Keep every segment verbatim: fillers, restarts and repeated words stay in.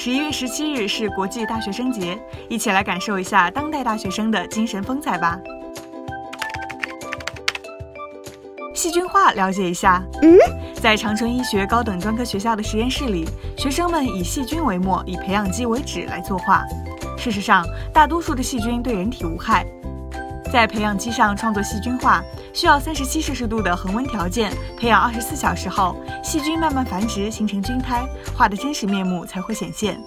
十一月十七日是国际大学生节，一起来感受一下当代大学生的精神风采吧。细菌化了解一下。 嗯， 在长春医学高等专科学校的实验室里，学生们以细菌为墨，以培养基为纸来作画。事实上，大多数的细菌对人体无害。在培养基上创作细菌画，需要三十七摄氏度的恒温条件，培养二十四小时后，细菌慢慢繁殖，形成菌胎，画的真实面目才会显现。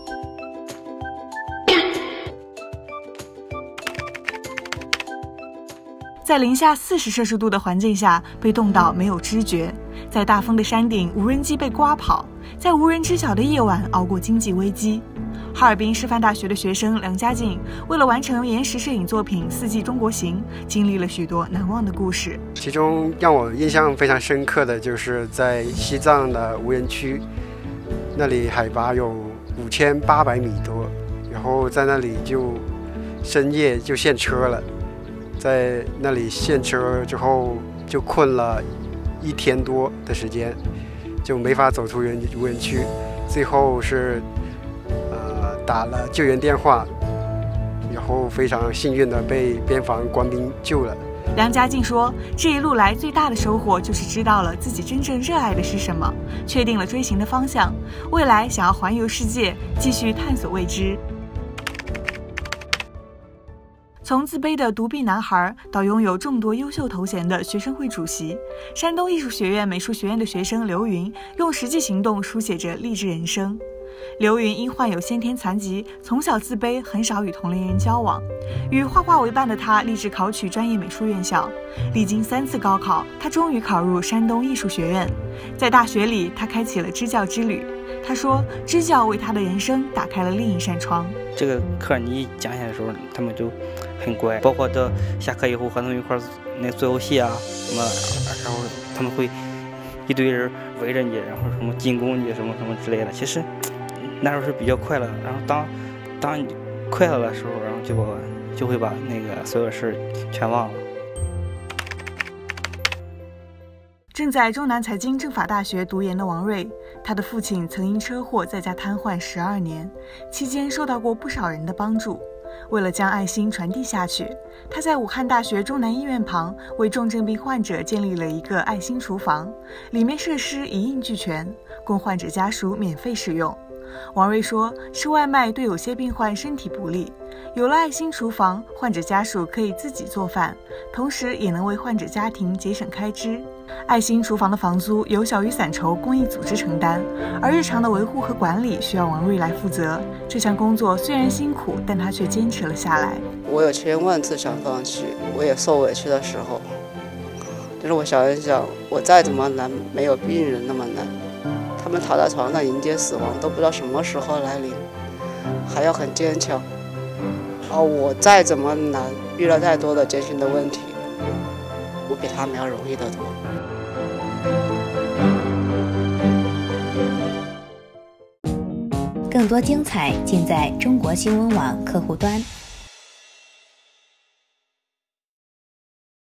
在零下四十摄氏度的环境下，被冻到没有知觉；在大风的山顶，无人机被刮跑；在无人知晓的夜晚，熬过经济危机。哈尔滨师范大学的学生梁家劲，为了完成延时摄影作品《四季中国行》，经历了许多难忘的故事。 其中让我印象非常深刻的就是在西藏的无人区，那里海拔有五千八百米多，然后在那里就深夜就限车了。在那里限车之后，就困了一天多的时间，就没法走出人无人区。最后是呃打了救援电话，然后非常幸运的被边防官兵救了。 梁家劲说，这一路来最大的收获就是知道了自己真正热爱的是什么，确定了追寻的方向，未来想要环游世界，继续探索未知。从自卑的独臂男孩到拥有众多优秀头衔的学生会主席，山东艺术学院美术学院的学生刘云用实际行动书写着励志人生。刘云因患有先天残疾，从小自卑，很少与同龄人交往。与画画为伴的他立志考取专业美术院校，历经三次高考，他终于考入山东艺术学院。在大学里，他开启了支教之旅。他说，支教为他的人生打开了另一扇窗。 这个课你一讲起来的时候，他们就很乖，包括到下课以后和他们一块儿那做游戏啊什么，然后他们会一堆人围着你，然后什么进攻你什么什么之类的。其实那时候是比较快乐，然后当当你快乐的时候，然后就就会把那个所有事全忘了。 正在中南财经政法大学读研的王瑞，他的父亲曾因车祸在家瘫痪十二年，期间受到过不少人的帮助。为了将爱心传递下去，他在武汉大学中南医院旁为重症病患者建立了一个爱心厨房，里面设施一应俱全，供患者家属免费使用。王瑞说，吃外卖对有些病患身体不利，有了爱心厨房，患者家属可以自己做饭，同时也能为患者家庭节省开支。爱心厨房的房租由小雨伞筹公益组织承担，而日常的维护和管理需要王瑞来负责。这项工作虽然辛苦，但他却坚持了下来。 我有千万次想放弃，我也受委屈的时候，但是我想一想，我再怎么难，没有病人那么难。他们躺在床上迎接死亡，都不知道什么时候来临，还要很坚强。而我再怎么难，遇到再多的艰辛的问题，我比他们要容易得多。 更多精彩尽在中国新闻网客户端。